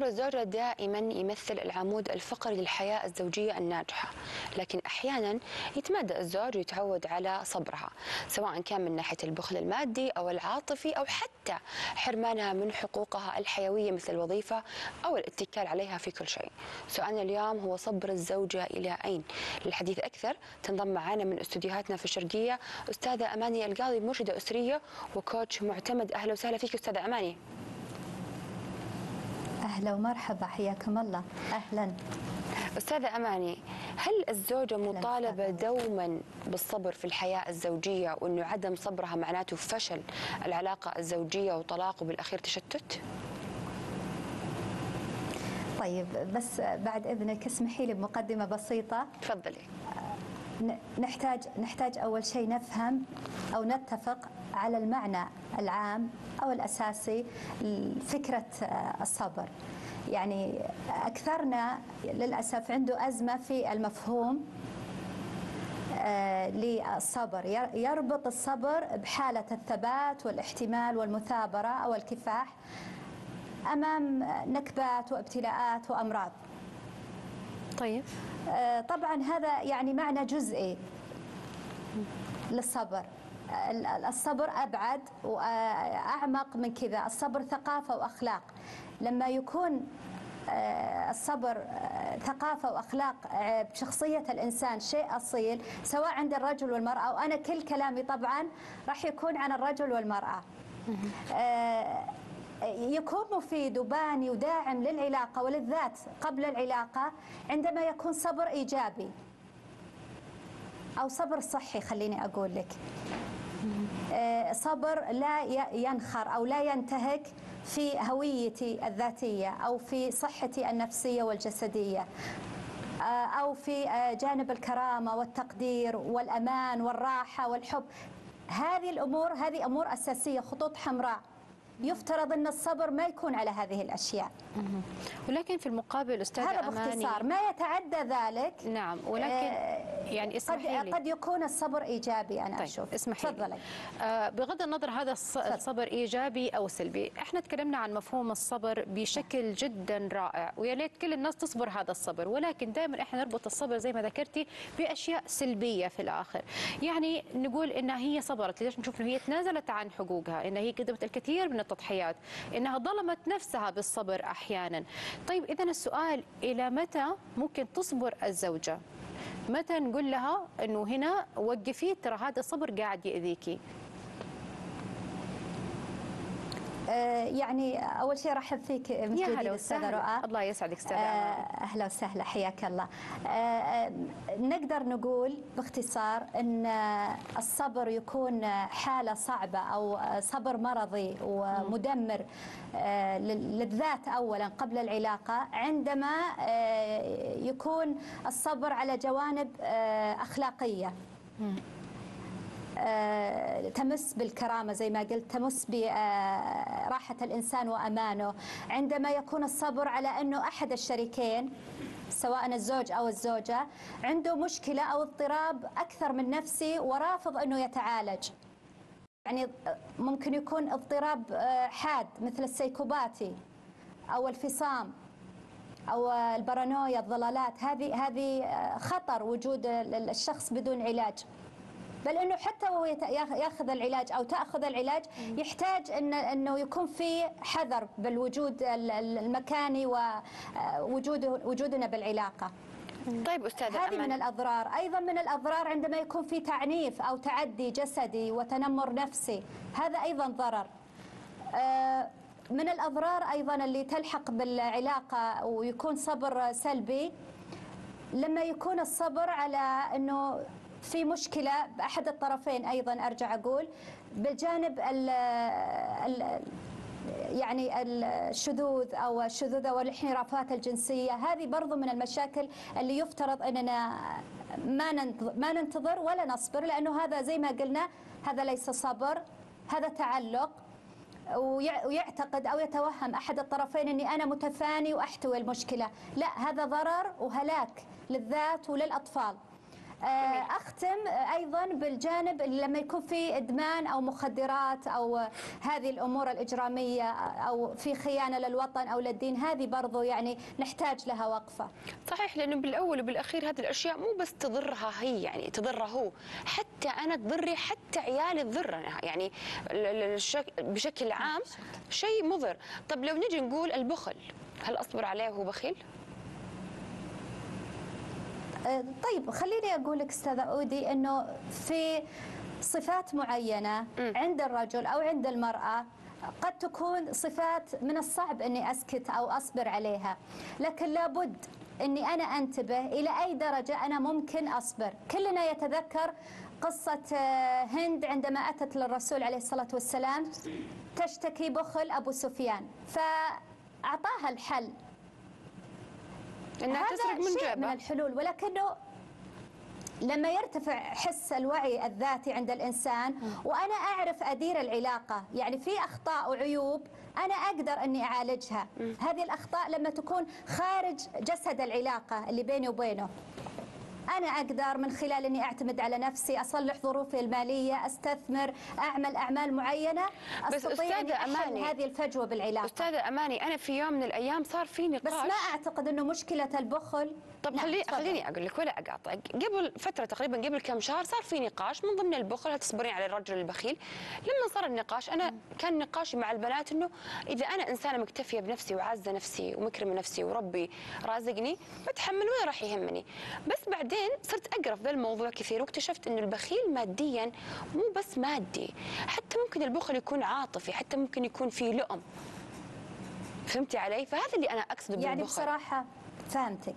صبر الزوجة دائما يمثل العمود الفقري للحياة الزوجية الناجحة، لكن أحيانا يتمادى الزوج ويتعود على صبرها، سواء كان من ناحية البخل المادي أو العاطفي أو حتى حرمانها من حقوقها الحيوية مثل الوظيفة أو الاتكال عليها في كل شيء. سؤالنا اليوم هو صبر الزوجة إلى أين؟ للحديث أكثر تنضم معنا من استديوهاتنا في الشرقية أستاذة أماني القاضي، مرشدة أسرية وكوتش معتمد. أهلا وسهلا فيك أستاذة أماني. أهلا ومرحبا، حياكم الله. أهلا أستاذة أماني، هل الزوجة مطالبة دوما بالصبر في الحياة الزوجية، وأنه عدم صبرها معناته فشل العلاقة الزوجية وطلاق وبالأخير تشتت؟ طيب، بس بعد إذنك اسمحي لي بمقدمة بسيطة. تفضلي. نحتاج أول شيء نفهم أو نتفق على المعنى العام أو الأساسي لفكرة الصبر. يعني أكثرنا للأسف عنده أزمة في المفهوم للصبر، يربط الصبر بحالة الثبات والاحتمال والمثابرة أو الكفاح أمام نكبات وابتلاءات وأمراض. طيب، طبعا هذا يعني معنى جزئي للصبر. الصبر أبعد وأعمق من كذا. الصبر ثقافة وأخلاق. لما يكون الصبر ثقافة وأخلاق بشخصية الإنسان شيء أصيل، سواء عند الرجل والمرأة، وأنا كل كلامي طبعا راح يكون عن الرجل والمرأة، يكون مفيد وباني وداعم للعلاقة وللذات قبل العلاقة عندما يكون صبر إيجابي أو صبر صحي. خليني أقول لك، صبر لا ينخر أو لا ينتهك في هويتي الذاتية أو في صحتي النفسية والجسدية أو في جانب الكرامة والتقدير والأمان والراحة والحب. هذه الأمور هذه أمور أساسية، خطوط حمراء. يفترض أن الصبر ما يكون على هذه الأشياء. ولكن في المقابل أستاذة هذا باختصار ما يتعدى ذلك. نعم، ولكن يعني اسمحي لي، قد يكون الصبر إيجابي. أنا طيب أشوف. اسمحي تفضلي. بغض النظر هذا الصبر إيجابي أو سلبي، احنا تكلمنا عن مفهوم الصبر بشكل جدا رائع، ويا ليت كل الناس تصبر هذا الصبر، ولكن دائما احنا نربط الصبر زي ما ذكرتي بأشياء سلبية في الآخر. يعني نقول إنها هي صبرت، ليش نشوف إنه هي تنازلت عن حقوقها، إنها هي قدمت الكثير من التضحيات، إنها ظلمت نفسها بالصبر أحيانا. طيب إذا السؤال، إلى متى ممكن تصبر الزوجة؟ متى نقول لها إنه هنا وقفي، ترى هذا الصبر قاعد يأذيكي؟ يعني أول شيء رحب فيك من جديد أستاذة رؤى. الله يسعدك أستاذة. أهلا وسهلا، حياك الله. نقدر نقول باختصار أن الصبر يكون حالة صعبة أو صبر مرضي ومدمر للذات أولا قبل العلاقة، عندما يكون الصبر على جوانب أخلاقية تمس بالكرامة زي ما قلت، تمس براحة الإنسان وأمانه. عندما يكون الصبر على أنه أحد الشريكين سواء الزوج أو الزوجة عنده مشكلة أو اضطراب أكثر من نفسي ورافض أنه يتعالج. يعني ممكن يكون اضطراب حاد مثل السيكوباتي أو الفصام أو البارانويا، الضلالات. هذه خطر وجود الشخص بدون علاج، بل انه حتى وهو ياخذ العلاج او تاخذ العلاج يحتاج انه يكون في حذر بالوجود المكاني ووجودنا بالعلاقه. طيب أستاذة، هذه من الأضرار. أيضا من الأضرار عندما يكون في تعنيف أو تعدي جسدي وتنمر نفسي، هذا أيضا ضرر. من الأضرار أيضا اللي تلحق بالعلاقة ويكون صبر سلبي، لما يكون الصبر على أنه في مشكلة بأحد الطرفين. أيضا أرجع أقول بالجانب يعني الشذوذ أو الشذوذ والانحرافات الجنسية، هذه برضو من المشاكل اللي يفترض أننا ما ننتظر ولا نصبر، لأنه هذا زي ما قلنا هذا ليس صبر، هذا تعلق. ويعتقد أو يتوهم أحد الطرفين أني أنا متفاني وأحتوي المشكلة. لا، هذا ضرر وهلاك للذات وللأطفال. أختم أيضا بالجانب اللي لما يكون في إدمان أو مخدرات أو هذه الأمور الإجرامية أو في خيانة للوطن أو للدين، هذه برضو يعني نحتاج لها وقفة. صحيح، لأنه بالأول وبالأخير هذه الأشياء مو بس تضرها هي، يعني تضره هو، حتى أنا تضري، حتى عيالي تضرنا، يعني بشكل عام شيء مضر. طب لو نجي نقول البخل، هل أصبر عليه وهو بخيل؟ طيب خليني أقول لك أستاذة أودي أنه في صفات معينة عند الرجل أو عند المرأة قد تكون صفات من الصعب أني أسكت أو أصبر عليها، لكن لابد أني أنا أنتبه إلى أي درجة أنا ممكن أصبر. كلنا يتذكر قصة هند عندما أتت للرسول عليه الصلاة والسلام تشتكي بخل أبو سفيان، فأعطاها الحل انها تسرق من جيبها، من جيبها. الحلول، ولكنه لما يرتفع حس الوعي الذاتي عند الإنسان وأنا أعرف أدير العلاقة، يعني في أخطاء وعيوب أنا أقدر أني أعالجها. هذه الأخطاء لما تكون خارج جسد العلاقة اللي بيني وبينه، أنا أقدر من خلال أني أعتمد على نفسي، أصلح ظروفي المالية، أستثمر، أعمل أعمال معينة، أستطيع أن أحل هذه الفجوة بالعلاقة. أستاذة أماني، أنا في يوم من الأيام صار في نقاش، بس ما أعتقد أنه مشكلة البخل. طب خليني أقول لك ولا أقاطع. قبل فترة تقريبا، قبل كم شهر، صار في نقاش من ضمن البخل، هل تصبرين على الرجل البخيل؟ لما صار النقاش أنا كان نقاشي مع البنات إنه إذا أنا إنسانة مكتفية بنفسي وعازة نفسي ومكرمة نفسي وربي رازقني بتحمل ولا راح يهمني. بس بعدين صرت أقرأ في ذا الموضوع كثير واكتشفت إنه البخيل ماديا مو بس مادي، حتى ممكن البخل يكون عاطفي، حتى ممكن يكون في لؤم. فهمتي علي؟ فهذا اللي أنا أقصده بالبخل. يعني بصراحة فهمتك.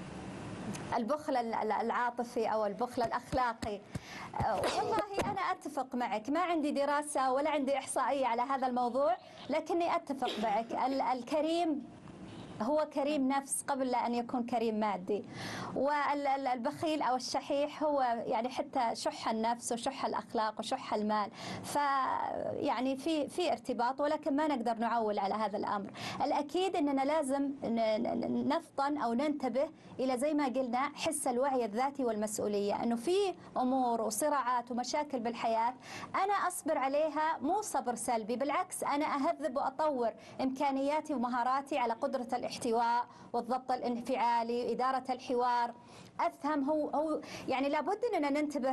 البخل العاطفي أو البخل الأخلاقي، والله أنا أتفق معك، ما عندي دراسة ولا عندي إحصائية على هذا الموضوع، لكني أتفق معك. الكريم هو كريم نفس قبل أن يكون كريم مادي، والبخيل أو الشحيح هو يعني حتى شح النفس وشح الأخلاق وشح المال. فيعني في ارتباط، ولكن ما نقدر نعول على هذا الأمر. الأكيد أننا لازم نفطن أو ننتبه إلى زي ما قلنا حس الوعي الذاتي والمسؤولية، أنه في أمور وصراعات ومشاكل بالحياة أنا أصبر عليها، مو صبر سلبي، بالعكس أنا أهذب وأطور إمكانياتي ومهاراتي على قدرة الاحتواء والضبط الانفعالي وإدارة الحوار. أفهم هو يعني لابد أننا ننتبه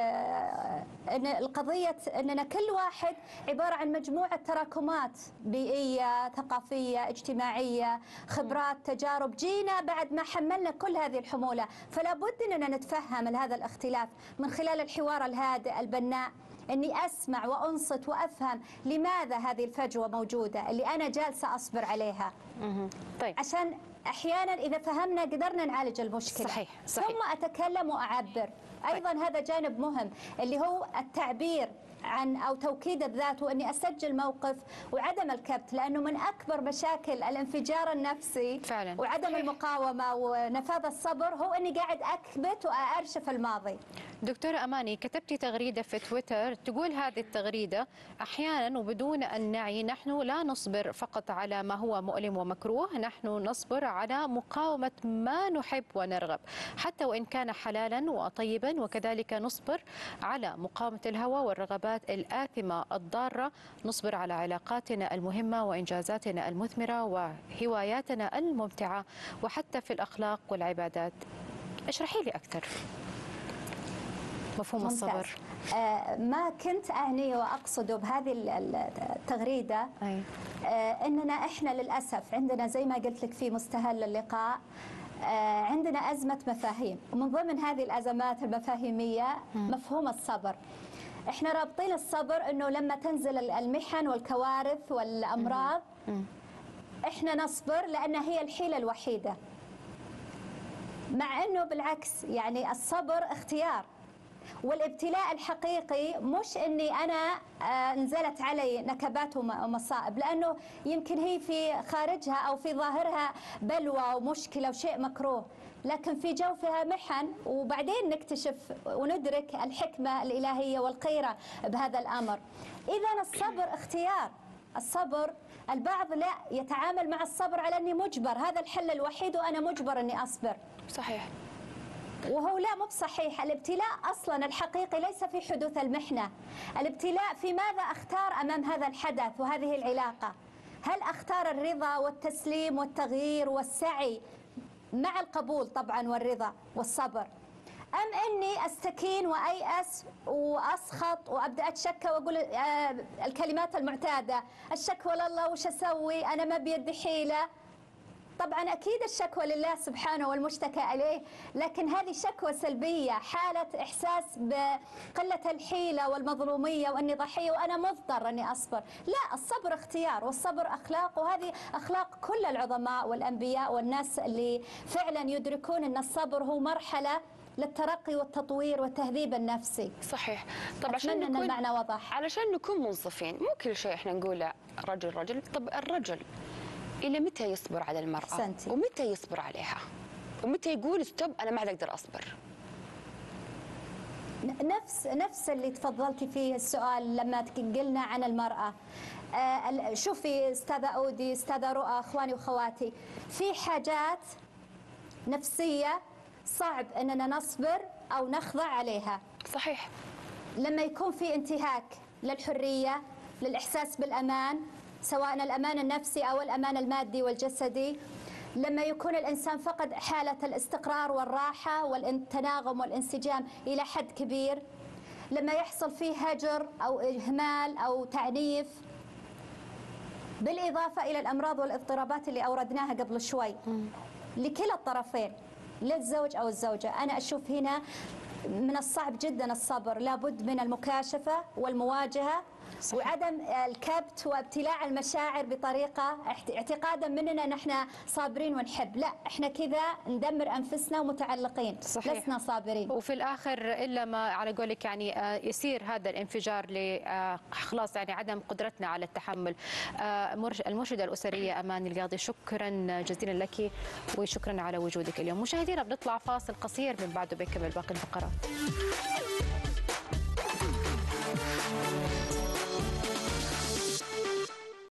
أن القضية أننا كل واحد عبارة عن مجموعة تراكمات بيئية، ثقافية، اجتماعية، خبرات، تجارب، جينا بعد ما حملنا كل هذه الحمولة، فلا بد أننا نتفهم هذا الاختلاف من خلال الحوار الهادئ البناء، أني أسمع وأنصت وأفهم لماذا هذه الفجوة موجودة اللي أنا جالسة أصبر عليها. طيب. عشان أحيانا إذا فهمنا قدرنا نعالج المشكلة. صحيح. ثم أتكلم وأعبر. أيضا هذا جانب مهم اللي هو التعبير عن أو توكيد الذات، وأني أسجل موقف وعدم الكبت، لأنه من أكبر مشاكل الانفجار النفسي فعلا. وعدم المقاومة ونفاذ الصبر هو أني قاعد أكبت وأرشف الماضي. دكتورة أماني، كتبتي تغريدة في تويتر تقول هذه التغريدة: أحيانا وبدون أن نعي نحن لا نصبر فقط على ما هو مؤلم ومكروه، نحن نصبر على مقاومة ما نحب ونرغب حتى وإن كان حلالا وطيبا، وكذلك نصبر على مقاومة الهوى والرغبات الآثمة الضارة، نصبر على علاقاتنا المهمة وإنجازاتنا المثمرة وهواياتنا الممتعة، وحتى في الأخلاق والعبادات. اشرحي لي أكثر مفهوم ممتاز. الصبر. ما كنت أعني وأقصده بهذه التغريدة أننا إحنا للأسف عندنا زي ما قلت لك في مستهل اللقاء عندنا أزمة مفاهيم، ومن ضمن هذه الأزمات المفاهيمية مفهوم الصبر. إحنا رابطين الصبر أنه لما تنزل المحن والكوارث والأمراض إحنا نصبر لأن هي الحيلة الوحيدة، مع أنه بالعكس يعني الصبر اختيار. والابتلاء الحقيقي مش أني أنا نزلت علي نكبات ومصائب، لأنه يمكن هي في خارجها أو في ظاهرها بلوى ومشكلة وشيء مكروه، لكن في جوفها محن، وبعدين نكتشف وندرك الحكمة الإلهية والخيرة بهذا الأمر. إذن الصبر اختيار. الصبر البعض لا يتعامل مع الصبر على أني مجبر، هذا الحل الوحيد وأنا مجبر أني أصبر. صحيح. وهو لا مو بصحيح. الابتلاء أصلا الحقيقي ليس في حدوث المحنة، الابتلاء في ماذا أختار أمام هذا الحدث وهذه العلاقة. هل أختار الرضا والتسليم والتغيير والسعي مع القبول طبعا والرضا والصبر، أم أني أستكين وأيأس وأسخط وأبدأ أتشكى وأقول الكلمات المعتادة، الشكوى لله وش أسوي أنا ما بيدي حيلة. طبعا أكيد الشكوى لله سبحانه والمشتكى إليه، لكن هذه شكوى سلبية، حالة إحساس بقلة الحيلة والمظلومية وأني ضحية وأنا مضطر أني أصبر. لا، الصبر اختيار والصبر أخلاق، وهذه أخلاق كل العظماء والأنبياء والناس اللي فعلا يدركون أن الصبر هو مرحلة للترقي والتطوير والتهذيب النفسي. صحيح. طب أتمنى أن المعنى وضح. علشان نكون منصفين، مو كل شيء احنا نقوله رجل. طب الرجل إلى متى يصبر على المرأة؟ أحسنتي. ومتى يصبر عليها؟ ومتى يقول ستوب أنا ما عاد أقدر أصبر؟ نفس اللي تفضلتي فيه السؤال لما قلنا عن المرأة. شوفي أستاذة أودي، أستاذة رؤى، أخواني وأخواتي، في حاجات نفسية صعب أننا نصبر أو نخضع عليها. صحيح. لما يكون في انتهاك للحرية، للإحساس بالأمان، سواء الأمان النفسي أو الأمان المادي والجسدي، لما يكون الإنسان فقد حالة الاستقرار والراحة والتناغم والانسجام إلى حد كبير، لما يحصل فيه هجر أو إهمال أو تعنيف، بالإضافة إلى الأمراض والاضطرابات اللي أوردناها قبل شوي لكلا الطرفين، للزوج أو الزوجة. أنا أشوف هنا من الصعب جدا الصبر، لابد من المكاشفة والمواجهة. صحيح. وعدم الكبت وابتلاع المشاعر بطريقة اعتقادا مننا نحن صابرين ونحب. لا، احنا كذا ندمر أنفسنا ومتعلقين. صحيح. لسنا صابرين. وفي الآخر إلا ما على قولك يعني يصير هذا الانفجار خلاص يعني عدم قدرتنا على التحمل. المرشدة الأسرية أمان القاضي، شكرا جزيلا لك وشكرا على وجودك اليوم. مشاهدينا بنطلع فاصل قصير، من بعده بنكمل باقي الفقرات.